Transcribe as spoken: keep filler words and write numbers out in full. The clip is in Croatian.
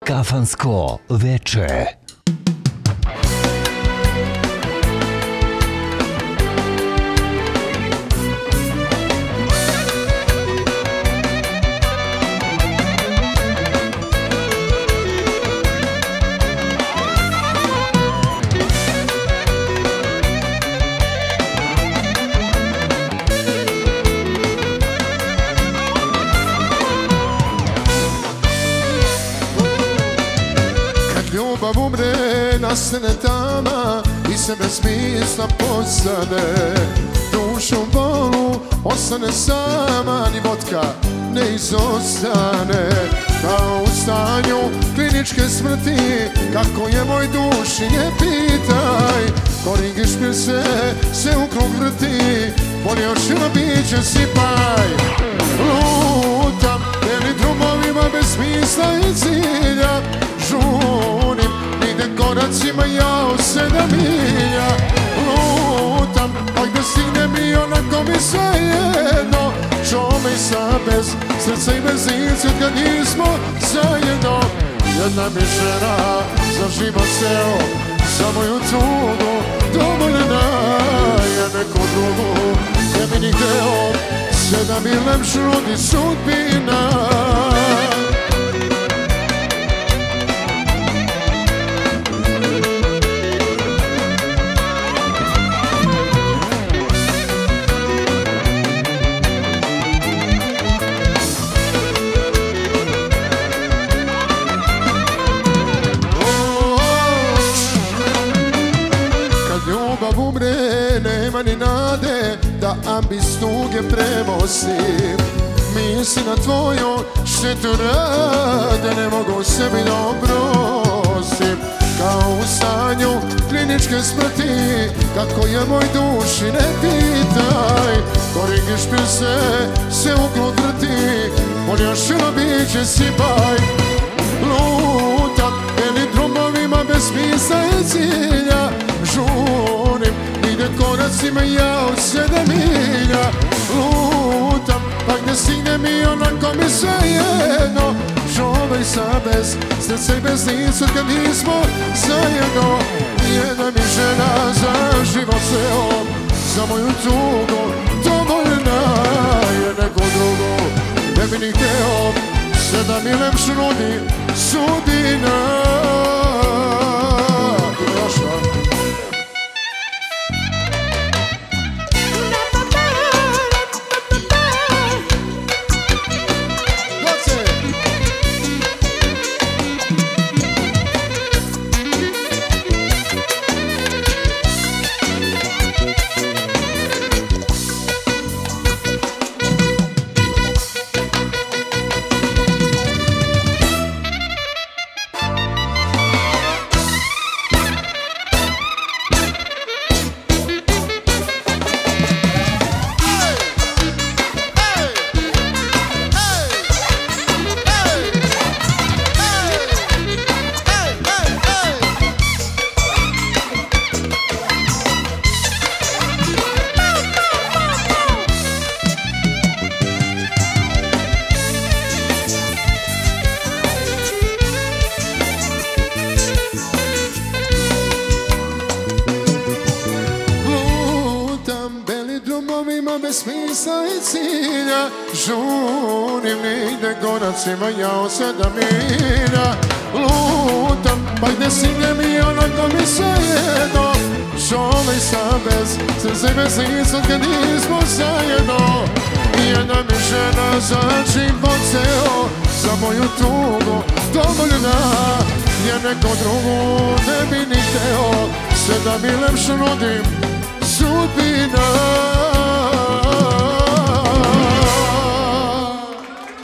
Kafansko veče. Ljubav umre, nastane tama i se bez smisla postane. Duša u bolu ostane sama, ni vodka ne izostane. Kao u stanju kliničke smrti, kako je moj duši ne pitaj. Koringi špil se, se u krug vrti, bolje od šila biće sipaj. Lutam, beli drumovima bez smisla i cilja, žunim, nigde koracima ja u sedam milja. Lutam, ak da stignem i onako mi sve jedno. Čome i sad bez srca i bez lice kad nismo zajedno. Jedna mi žena za život seo, za moju tugu dovoljena je neku drugu. Ne bi ni hteo, sedam milem šrudi sudbina. Nema ni nade da ambis tuge premostim. Misli na tvoju štetu rade, ne mogu sebi da oprostim. Kao u stanju kliničke smrti, kako je moj duši ne pitaj. Koringi špil se, se u krug vrti, bolje šilo biće sipaj. Lutam, beli drumovima bez smisla i cilja, žunim, nigde koracima ja od sedam milja. Lutam, pa gde stignem i onako mi sve jedno. Čovaj sa bez srca i bez lica kad nismo zajedno. Jedna mi žena za život seo, za moju tugu dovoljna je neko drugo. Ne bi ni hteo, sedam milem šrudi sudina. Bez smisla i cilja, žunim, nigde koracima ja od sedam milja. Lutam, pa gde stignem i onako mi sve jedno. Čovaj sa bez srca i bez lica kad nismo zajedno. Jedna mi žena za život seo, za moju tugu dovoljna je neko drugu. Ne bi ni hteo, sedam milem šrudim sudbina.